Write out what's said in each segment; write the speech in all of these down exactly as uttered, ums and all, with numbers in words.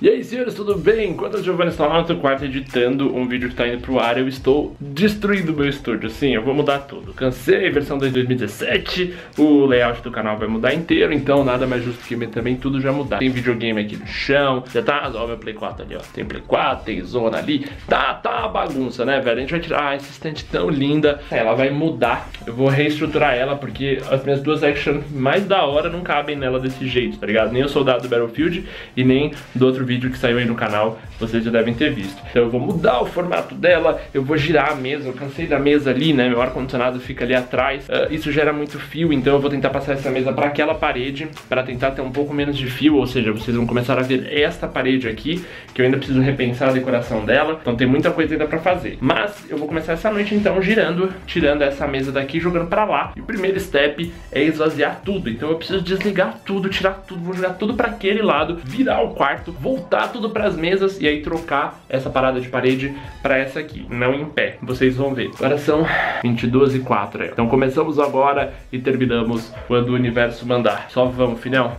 E aí, senhores, tudo bem? Enquanto o Giovanni está lá no outro quarto editando um vídeo que está indo pro ar, eu estou destruindo o meu estúdio. Sim, eu vou mudar tudo. Cansei, versão dois mil e dezessete, o layout do canal vai mudar inteiro, então nada mais justo que também tudo já mudar. Tem videogame aqui no chão, já tá, ó, meu Play quatro ali, ó. Tem Play quatro, tem zona ali, tá, tá uma bagunça, né, velho? A gente vai tirar, ah, essa estante tão linda, ela vai mudar. Eu vou reestruturar ela, porque as minhas duas action mais da hora não cabem nela desse jeito, tá ligado? Nem o soldado do Battlefield e nem do outro vídeo que saiu aí no canal, vocês já devem ter visto. Então eu vou mudar o formato dela, eu vou girar a mesa, eu cansei da mesa ali, né, meu ar-condicionado fica ali atrás, uh, isso gera muito fio, então eu vou tentar passar essa mesa para aquela parede, para tentar ter um pouco menos de fio, ou seja, vocês vão começar a ver esta parede aqui, que eu ainda preciso repensar a decoração dela, então tem muita coisa ainda para fazer. Mas eu vou começar essa noite então girando, tirando essa mesa daqui, jogando para lá, e o primeiro step é esvaziar tudo, então eu preciso desligar tudo, tirar tudo, vou jogar tudo para aquele lado, virar o quarto, voltar tudo para as mesas e aí trocar essa parada de parede para essa aqui, não em pé, vocês vão ver. Agora são vinte e duas e quatro, então começamos agora e terminamos quando o universo mandar. Só vamos, filhão.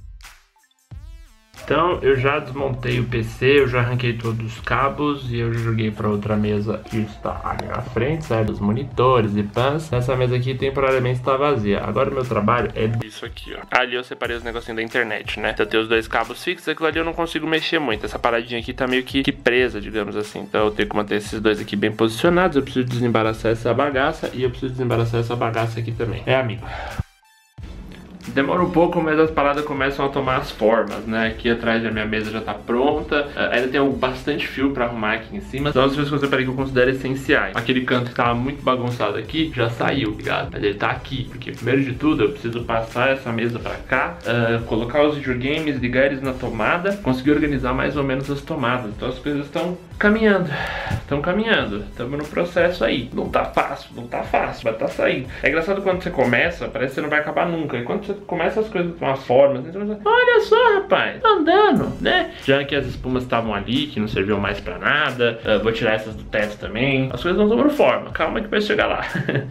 Então eu já desmontei o P C, eu já arranquei todos os cabos e eu joguei para outra mesa que está ali na frente, certo? Os monitores e pans. Essa mesa aqui temporariamente está vazia. Agora o meu trabalho é isso aqui, ó. Ali eu separei os negocinhos da internet, né? Eu tenho os dois cabos fixos, aquilo ali eu não consigo mexer muito. Essa paradinha aqui tá meio que, que presa, digamos assim. Então eu tenho que manter esses dois aqui bem posicionados. Eu preciso desembaraçar essa bagaça e eu preciso desembaraçar essa bagaça aqui também. É, amigo. Demora um pouco, mas as paradas começam a tomar as formas, né? Aqui atrás da minha mesa já tá pronta. Uh, ainda tem bastante fio pra arrumar aqui em cima. São as coisas que eu separei que eu considero essenciais. Aquele canto que tava muito bagunçado aqui, já saiu, ligado? Mas ele tá aqui, porque primeiro de tudo eu preciso passar essa mesa pra cá, uh, colocar os videogames, ligar eles na tomada, conseguir organizar mais ou menos as tomadas. Então as coisas estão caminhando, estão caminhando. Estamos no processo aí. Não tá fácil, não tá fácil, mas tá saindo. É engraçado quando você começa, parece que você não vai acabar nunca. E quando você começa as coisas com uma forma, você pensa, olha só, rapaz, tá andando, né? Já que as espumas estavam ali, que não serviam mais pra nada, uh, vou tirar essas do teto também. As coisas não tomam forma, calma que vai chegar lá.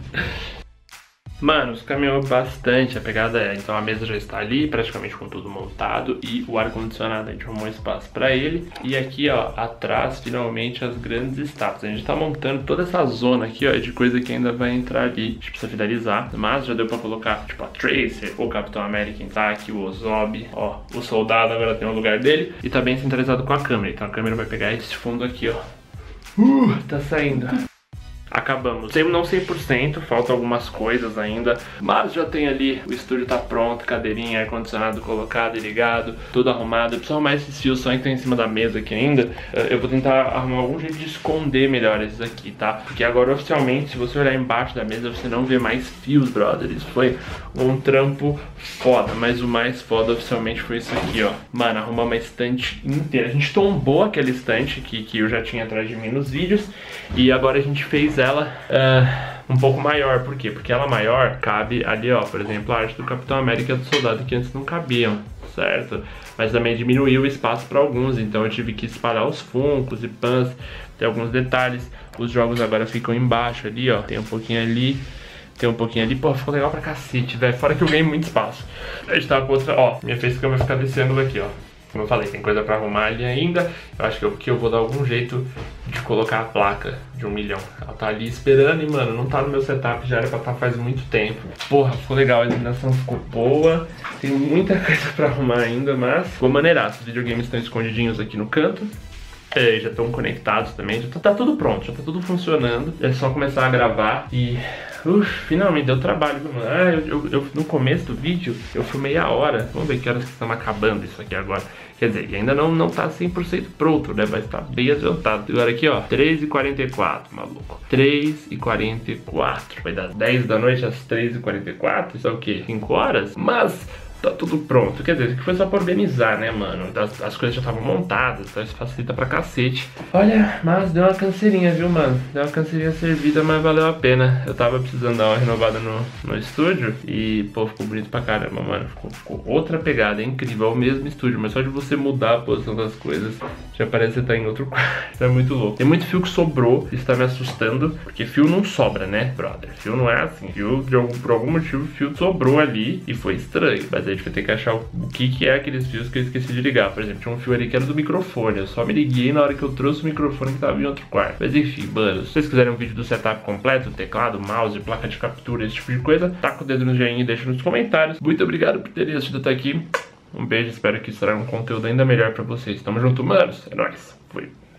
Mano, caminhou bastante, a pegada é, então a mesa já está ali, praticamente com tudo montado e o ar-condicionado, a gente arrumou espaço pra ele. E aqui, ó, atrás, finalmente, as grandes estátuas. A gente tá montando toda essa zona aqui, ó, de coisa que ainda vai entrar ali. A gente precisa finalizar, mas já deu pra colocar, tipo, a Tracer, o Capitão América tá aqui, o Ozob, ó, o soldado agora tem o lugar dele. E tá bem centralizado com a câmera, então a câmera vai pegar esse fundo aqui, ó. Uh, tá saindo. Acabamos, não cem por cento, faltam algumas coisas ainda, mas já tem ali, o estúdio tá pronto, cadeirinha, ar-condicionado colocado e ligado, tudo arrumado. Eu preciso arrumar esses fios só que estão em cima da mesa aqui ainda. Eu vou tentar arrumar algum jeito de esconder melhor esses aqui, tá? Porque agora oficialmente, se você olhar embaixo da mesa, você não vê mais fios, brother. Isso foi um trampo foda, mas o mais foda oficialmente foi isso aqui, ó. Mano, arrumar uma estante inteira. A gente tombou aquela estante que, que eu já tinha atrás de mim nos vídeos, e agora a gente fez ela uh, um pouco maior. Por quê? Porque ela maior cabe ali, ó, por exemplo, a arte do Capitão América e do Soldado, que antes não cabiam, certo? Mas também diminuiu o espaço para alguns, então eu tive que espalhar os funcos e pans, tem alguns detalhes. Os jogos agora ficam embaixo ali, ó, tem um pouquinho ali, tem um pouquinho ali, pô, ficou legal pra cacete, velho, fora que eu ganhei muito espaço. A gente tava com outra, ó, minha facecam vai ficar desse ângulo aqui, ó. Como eu falei, tem coisa pra arrumar ali ainda. Eu acho que eu, que eu vou dar algum jeito de colocar a placa de um milhão. Ela tá ali esperando e, mano, não tá no meu setup, já era pra estar faz muito tempo. Porra, ficou legal, a iluminação ficou boa. Tem muita coisa pra arrumar ainda, mas ficou maneiraço. Os videogames estão escondidinhos aqui no canto. É, já estão conectados também, já tá, tá tudo pronto, já tá tudo funcionando. É só começar a gravar e... Uf, finalmente deu trabalho, mano. Ah, eu, eu, eu, no começo do vídeo eu filmei a hora. Vamos ver que horas que estamos acabando isso aqui agora. Quer dizer, ainda não, não tá cem por cento pronto, né? Mas tá bem adiantado. Agora aqui, ó, três e quarenta e quatro, maluco. três e quarenta e quatro. Vai dar dez da noite às três e quarenta e quatro. Isso é o quê? cinco horas? Mas... tá tudo pronto, quer dizer, isso aqui foi só pra organizar, né, mano? As, as coisas já estavam montadas, então isso facilita pra cacete. Olha, mas deu uma canseirinha, viu, mano? Deu uma canseirinha servida, mas valeu a pena. Eu tava precisando dar uma renovada no, no estúdio e, pô, ficou bonito pra caramba, mano. Ficou, ficou outra pegada, é incrível, é o mesmo estúdio, mas só de você mudar a posição das coisas, já parece que você tá em outro quarto. É muito louco. Tem muito fio que sobrou, isso tá me assustando, porque fio não sobra, né, brother? Fio não é assim, fio, de algum, por algum motivo, o fio sobrou ali e foi estranho, mas a gente vai ter que achar o, o que que é aqueles fios que eu esqueci de ligar. Por exemplo, tinha um fio ali que era do microfone, eu só me liguei na hora que eu trouxe o microfone que tava em outro quarto. Mas enfim, mano, se vocês quiserem um vídeo do setup completo, teclado, mouse, placa de captura, esse tipo de coisa, taca o dedo no joinha e deixa nos comentários. Muito obrigado por terem assistido até aqui. Um beijo, espero que isso será um conteúdo ainda melhor pra vocês. Tamo junto, manos. É nóis. Fui.